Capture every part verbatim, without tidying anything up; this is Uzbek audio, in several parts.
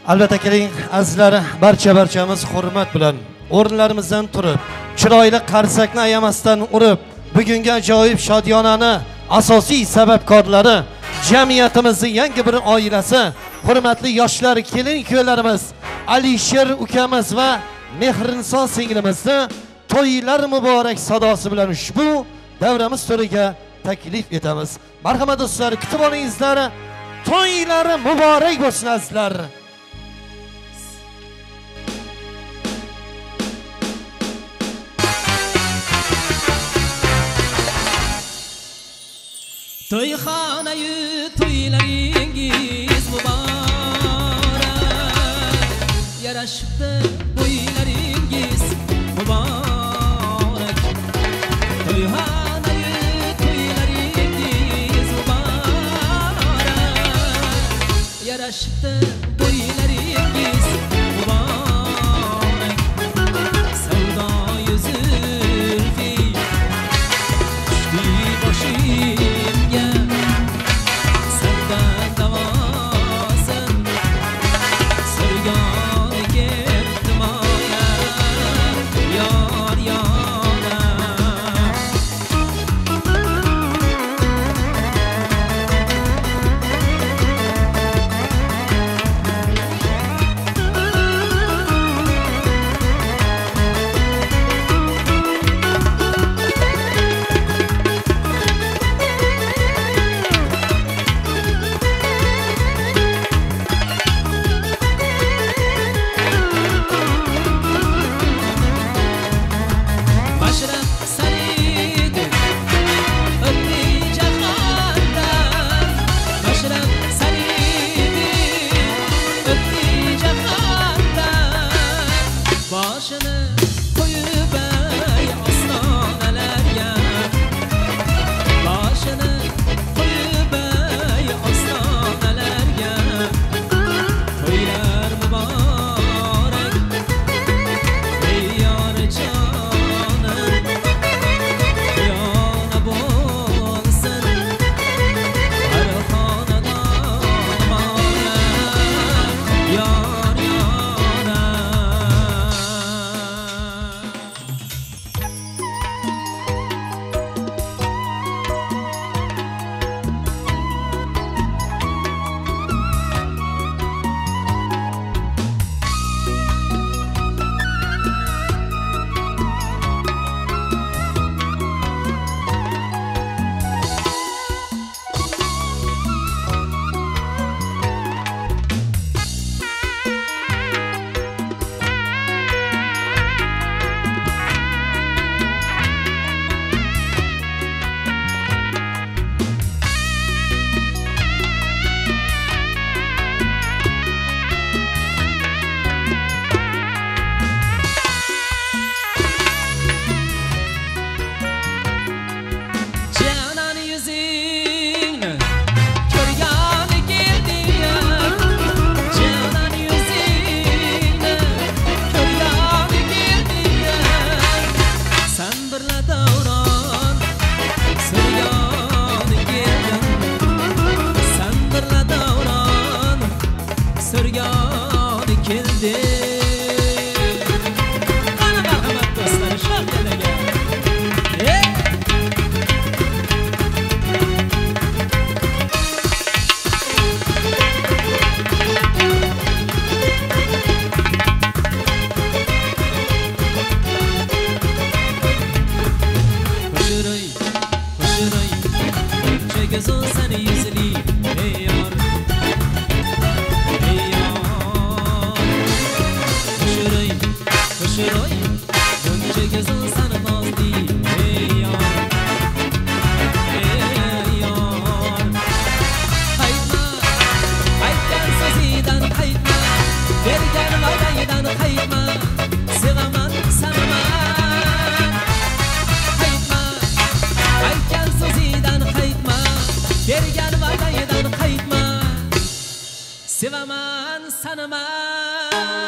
Albatta keling, azizlar, barcha-barchamiz hurmat bilan o'rinlarimizdan turib, chiroyli qarsakni ayamasdan urib, bugungi ajoyib shodiyonani asosiy sababkorlari jamiyatimizning yangi bir oilasi, hurmatli yoshlar kelin-kuyovlarimiz Alisher ukamiz va Mehrinson singlimizni to'ylar muborak sadosi bilan ushbu davramiz to'riga taklif etamiz. Marhamat do'stlar, kutib olingizlar. To'ylari muborak bo'lsin azizlar. To'yxonayu to'ylaringiz muborak, yarashibdi bo'ylaringiz muborak. To'yxonayu to'ylaringiz muborak, yarashibdi bo'ylaringiz muborak. Savdo yuzulfi tushdi boshimga, sandan davosin sirgoni ketdi moya, yor yona. Başraq saridi o'tdi jahondan, başraq saridi o'tdi jahondan. Boshini qo'yib ay ostonalarga, boshini qo'yib ay ostonalarga. To'ylar muborak, ey yonajonim, yona bo'lsin har xonadon moya, yor yona. Canan yuzingni ko'rgani keldim, canan yuzingni ko'rgani keldim. Sen birla davron surgani keldim, sen birla davron surgani keldim. Ana marhamat do'stlar, shohlarga. Hey! Qo'shiray, qo'shiray, bunchaga so'z seni yuzli, ey yor, ey yor. Qo'shiray, qo'shiray, bunchaga so'z seni nozli, ey yor, ey yor. Qaytma, aytgan so'zidan qaytma, bergan va'dadan qaytma, sevaman sanaman. Aytgan so'zidan qaytma, bergan va'dadan qaytma, sevaman sanaman.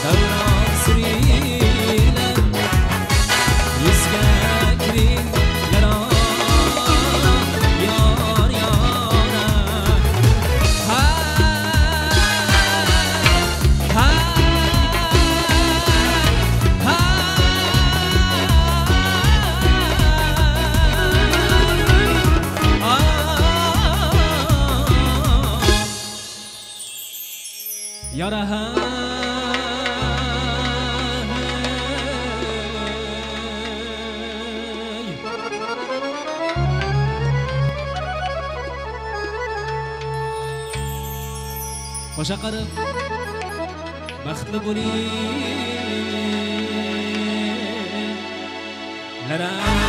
davron suriylar yuzga kiring yaron yor yora ha ha ha yara ha qo'sha qarib baxtli bo'ling lara